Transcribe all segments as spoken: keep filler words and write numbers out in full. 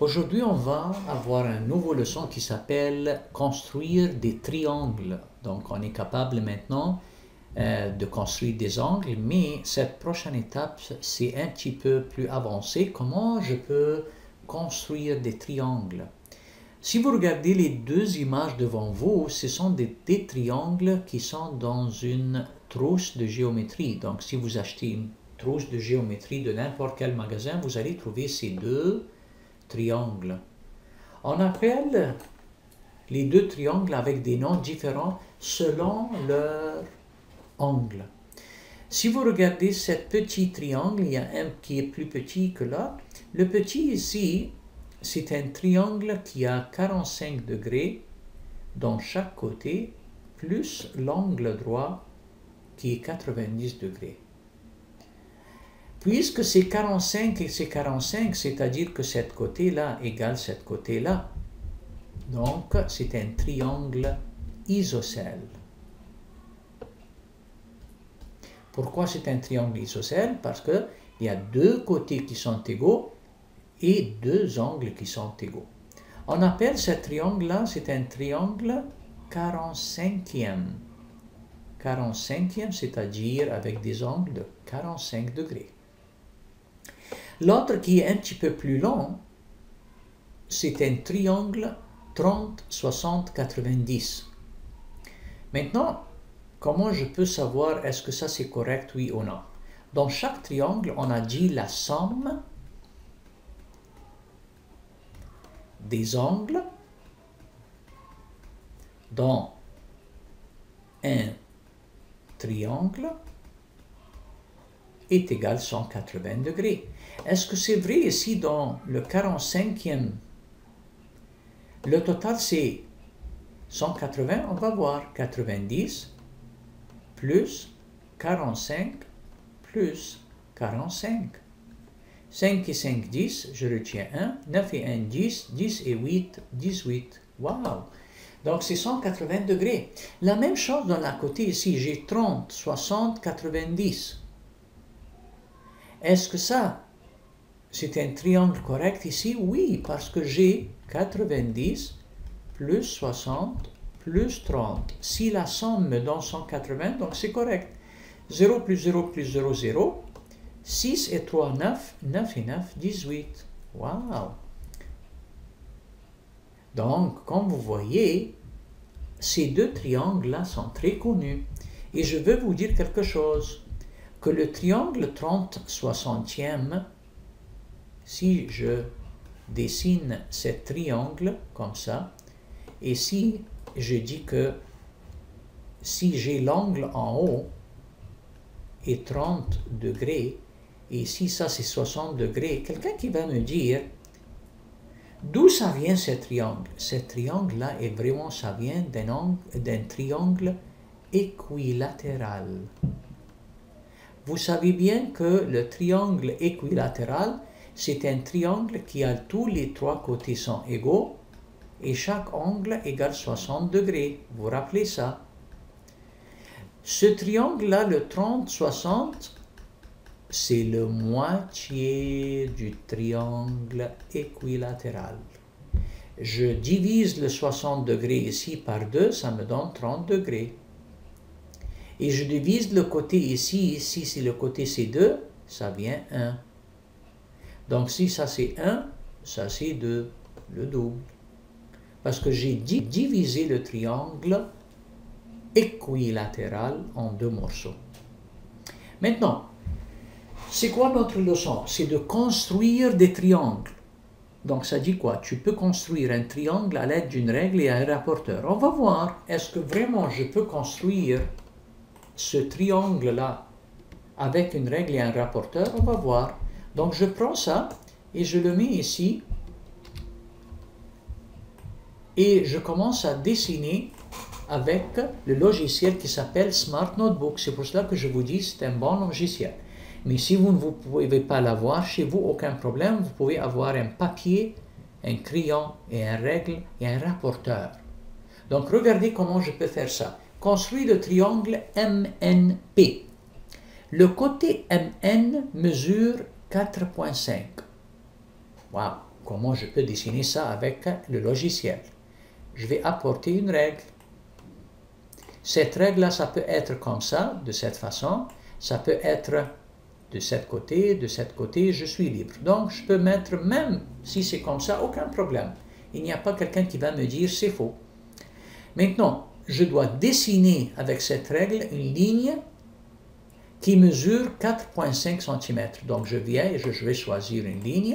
Aujourd'hui, on va avoir une nouvelle leçon qui s'appelle Construire des triangles. Donc, on est capable maintenant euh, de construire des angles, mais cette prochaine étape, c'est un petit peu plus avancé. Comment je peux construire des triangles? Si vous regardez les deux images devant vous, ce sont des, des triangles qui sont dans une trousse de géométrie. Donc, si vous achetez une trousse de géométrie de n'importe quel magasin, vous allez trouver ces deux triangles. On appelle les deux triangles avec des noms différents selon leur angle. Si vous regardez ce petit triangle, il y a un qui est plus petit que l'autre. Le petit ici, c'est un triangle qui a quarante-cinq degrés dans chaque côté, plus l'angle droit qui est quatre-vingt-dix degrés. Puisque c'est quarante-cinq et c'est quarante-cinq, c'est-à-dire que cet côté-là égale cet côté-là. Donc, c'est un triangle isocèle. Pourquoi c'est un triangle isocèle? Parce qu'il y a deux côtés qui sont égaux et deux angles qui sont égaux. On appelle ce triangle-là, c'est un triangle quarante-cinquième. quarante-cinquième, c'est-à-dire avec des angles de quarante-cinq degrés. L'autre qui est un petit peu plus long, c'est un triangle trente, soixante, quatre-vingt-dix. Maintenant, comment je peux savoir est-ce que ça c'est correct, oui ou non? Dans chaque triangle, on a dit la somme des angles dans un triangle est égal à cent quatre-vingts degrés. Est-ce que c'est vrai ici dans le quarante-cinquième? Le total c'est cent quatre-vingts, on va voir quatre-vingt-dix plus quarante-cinq plus quarante-cinq. cinq et cinq, dix, je retiens un, neuf et un, dix, dix et huit, dix-huit. Wow! Donc c'est cent quatre-vingts degrés. La même chose dans la côté ici, j'ai trente, soixante, quatre-vingt-dix. Est-ce que ça, c'est un triangle correct ici? Oui, parce que j'ai quatre-vingt-dix plus soixante plus trente. Si la somme me donne cent quatre-vingts, donc c'est correct. zéro plus zéro plus zéro, zéro. six et trois, neuf. neuf et neuf, dix-huit. Wow! Donc, comme vous voyez, ces deux triangles-là sont très connus. Et je veux vous dire quelque chose. Que le triangle trente soixantième, si je dessine ce triangle comme ça, et si je dis que si j'ai l'angle en haut est trente degrés, et si ça c'est soixante degrés, quelqu'un qui va me dire d'où ça vient ce triangle? Ce triangle-là, est vraiment, ça vient d'un d'un triangle équilatéral. Vous savez bien que le triangle équilatéral, c'est un triangle qui a tous les trois côtés sont égaux et chaque angle égale soixante degrés. Vous vous rappelez ça? Ce triangle-là, le trente soixante, c'est le moitié du triangle équilatéral. Je divise le soixante degrés ici par deux, ça me donne trente degrés. Et je divise le côté ici, ici, si le côté c'est deux, ça vient un. Donc si ça c'est un, ça c'est deux, le double. Parce que j'ai divisé le triangle équilatéral en deux morceaux. Maintenant, c'est quoi notre leçon? C'est de construire des triangles. Donc ça dit quoi? Tu peux construire un triangle à l'aide d'une règle et un rapporteur. On va voir, est-ce que vraiment je peux construire ce triangle-là avec une règle et un rapporteur? On va voir. Donc je prends ça et je le mets ici et je commence à dessiner avec le logiciel qui s'appelle Smart Notebook. C'est pour cela que je vous dis c'est un bon logiciel. Mais si vous ne pouvez pas l'avoir chez vous, aucun problème, vous pouvez avoir un papier, un crayon et une règle et un rapporteur. Donc regardez comment je peux faire ça. Construire le triangle M N P. Le côté M N mesure quatre virgule cinq. Wow! comment je peux dessiner ça avec le logiciel? Je vais apporter une règle. Cette règle-là, ça peut être comme ça, de cette façon. Ça peut être de ce côté, de ce côté, je suis libre. Donc, je peux mettre, même si c'est comme ça, aucun problème. Il n'y a pas quelqu'un qui va me dire c'est faux. Maintenant, je dois dessiner avec cette règle une ligne qui mesure quatre virgule cinq centimètres. Donc, je viens et je vais choisir une ligne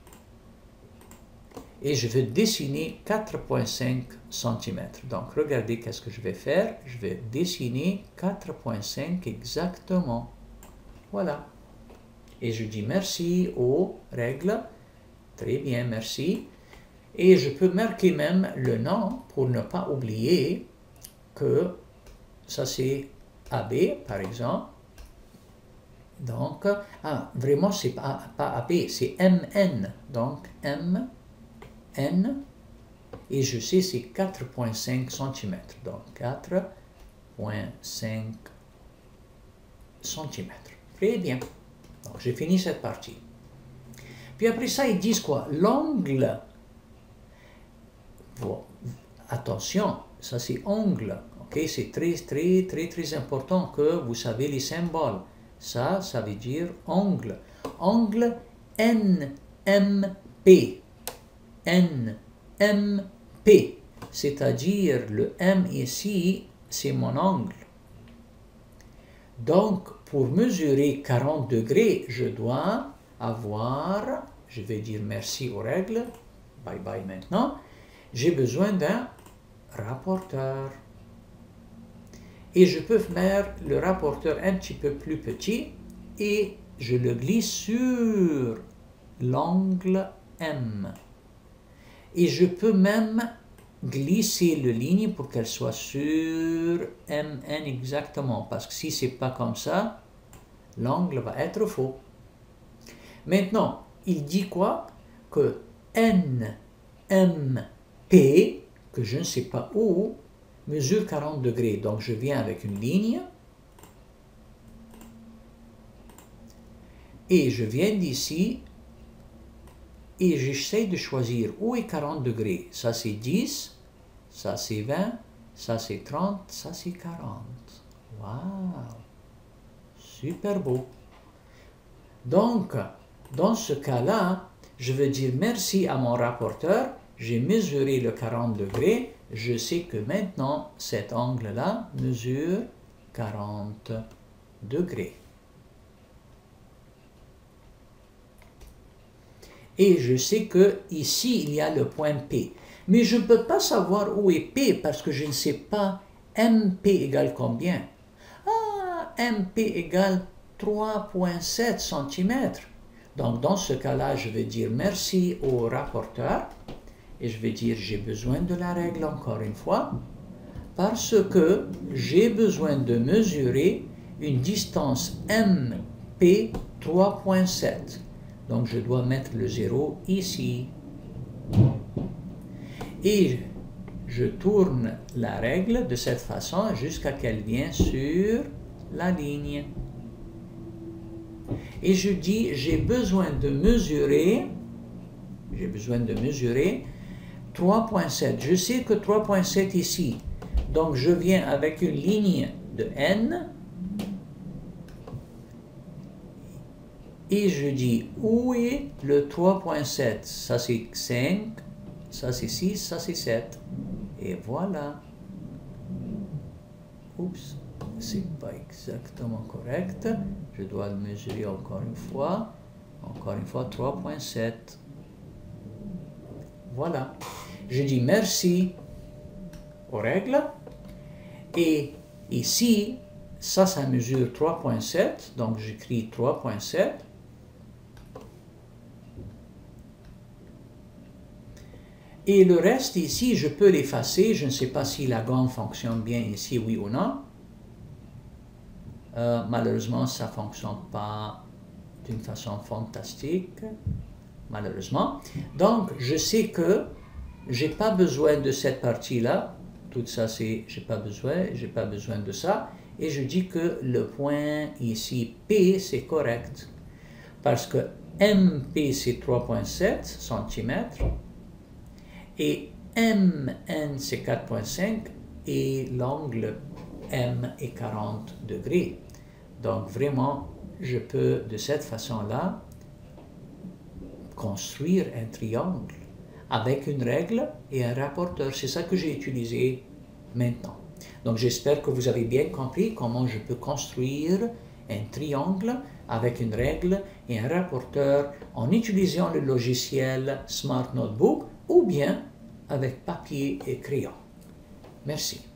et je vais dessiner quatre virgule cinq centimètres. Donc, regardez qu'est-ce que je vais faire. Je vais dessiner quatre virgule cinq exactement. Voilà. Et je dis merci aux règles. Très bien, merci. Et je peux marquer même le nom pour ne pas oublier que ça c'est A B, par exemple. Donc, ah, vraiment, c'est pas, pas A B, c'est M N. Donc, M N. Et je sais c'est quatre virgule cinq centimètres. Donc, quatre virgule cinq centimètres. Très bien. Donc, j'ai fini cette partie. Puis après ça, ils disent quoi? L'angle. Bon, attention, ça c'est angle. Ok, c'est très, très, très, très important que vous savez les symboles. Ça, ça veut dire angle. Angle N M P. N M P. C'est-à-dire le M ici, c'est mon angle. Donc, pour mesurer quarante degrés, je dois avoir, je vais dire merci aux règles, bye bye maintenant, j'ai besoin d'un rapporteur. Et je peux faire le rapporteur un petit peu plus petit et je le glisse sur l'angle M. Et je peux même glisser la ligne pour qu'elle soit sur M N exactement. Parce que si ce n'est pas comme ça, l'angle va être faux. Maintenant, il dit quoi? Que N M P, que je ne sais pas où, mesure quarante degrés. Donc, je viens avec une ligne. Et je viens d'ici. Et j'essaie de choisir où est quarante degrés. Ça, c'est dix. Ça, c'est vingt. Ça, c'est trente. Ça, c'est quarante. Waouh! Super beau. Donc, dans ce cas-là, je veux dire merci à mon rapporteur. J'ai mesuré le quarante degrés. Je sais que maintenant, cet angle-là mesure quarante degrés. Et je sais que ici, il y a le point P. Mais je ne peux pas savoir où est P parce que je ne sais pas M P égale combien. Ah, M P égale trois virgule sept centimètres. Donc, dans ce cas-là, je vais dire merci au rapporteur. Et je vais dire j'ai besoin de la règle encore une fois. Parce que j'ai besoin de mesurer une distance M P trois virgule sept. Donc, je dois mettre le zéro ici. Et je tourne la règle de cette façon jusqu'à qu'elle vienne sur la ligne. Et je dis, j'ai besoin de mesurer, j'ai besoin de mesurer trois virgule sept. Je sais que trois virgule sept ici. Donc, je viens avec une ligne de N. Et je dis, où est le trois virgule sept? Ça, c'est cinq. Ça, c'est six. Ça, c'est sept. Et voilà. Oups, c'est pas exactement correct. Je dois le mesurer encore une fois. Encore une fois, trois virgule sept. Voilà. Je dis merci aux règles. Et ici, ça, ça mesure trois virgule sept. Donc, j'écris trois virgule sept. Et le reste ici, je peux l'effacer. Je ne sais pas si la gomme fonctionne bien ici, oui ou non. Euh, malheureusement, ça ne fonctionne pas d'une façon fantastique. Malheureusement. Donc, je sais que je n'ai pas besoin de cette partie-là. Tout ça, c'est, j'ai pas besoin, j'ai pas besoin de ça. Et je dis que le point ici, P, c'est correct. Parce que M P c'est trois virgule sept centimètres et M N c'est quatre virgule cinq et l'angle M est quarante degrés. Donc vraiment, je peux de cette façon-là construire un triangle avec une règle et un rapporteur. C'est ça que j'ai utilisé maintenant. Donc j'espère que vous avez bien compris comment je peux construire un triangle avec une règle et un rapporteur en utilisant le logiciel Smart Notebook ou bien avec papier et crayon. Merci.